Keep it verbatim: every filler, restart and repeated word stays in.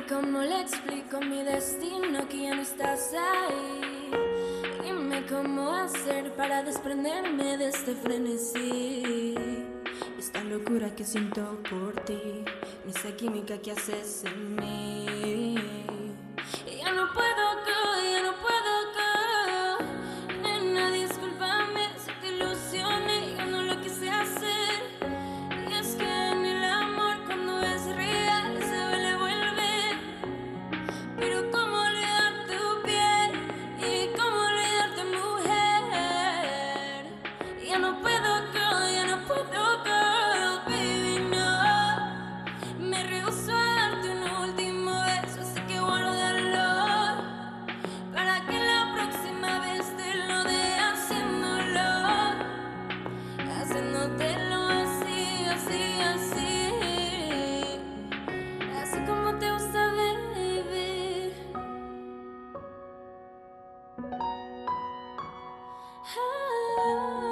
cómo le explico a mi destino que ya no estás ahí. Dime cómo hacer para desprenderme de este frenesí. Esta locura que siento por ti, esa química que haces en mí. Ya no puedo, go, ya no puedo, go. Nena, discúlpame si te ilusioné, yo no lo quise hacer. Y es que en el amor cuando es real se le vuelve. Pero cómo olvidar tu piel y cómo olvidarte, mujer. Ya no puedo, girl, ya no puedo, girl, baby, no. Me rehúso a darte un último beso, así que guárdalo para que la próxima vez te lo dé haciéndolo, haciéndotelo así, así, así, así como te gusta, baby. Ah.